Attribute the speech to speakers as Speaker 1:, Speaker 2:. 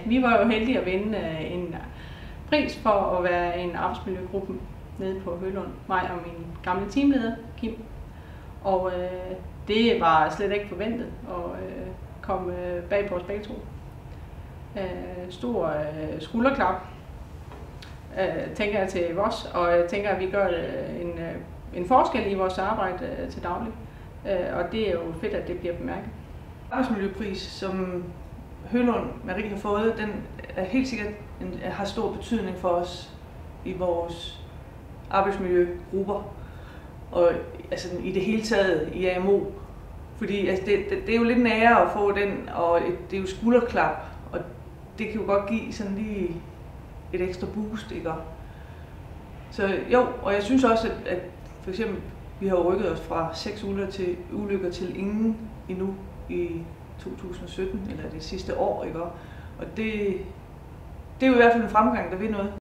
Speaker 1: Vi var jo heldige at vinde en pris for at være en arbejdsmiljøgruppe nede på Hølund. Mig og min gamle teamleder, Kim. Og det var slet ikke forventet at komme bag på os begge to. Stor skulderklap, tænker jeg til os, og jeg tænker, at vi gør en forskel i vores arbejde til daglig. Og det er jo fedt, at det bliver bemærket.
Speaker 2: Arbejdsmiljøpris, som Hølund Marie har fået, den er helt sikkert har stor betydning for os i vores arbejdsmiljøgrupper og altså i det hele taget i AMO. Fordi altså, det er jo lidt en ære at få den, og det er jo skulderklap, og det kan jo godt give sådan lige et ekstra boost, ikke? Så jo, og jeg synes også, at for eksempel vi har rykket os fra 6 ulykker til ingen endnu i 2017, eller det sidste år, ikke? Og det er jo i hvert fald en fremgang, der vil noget.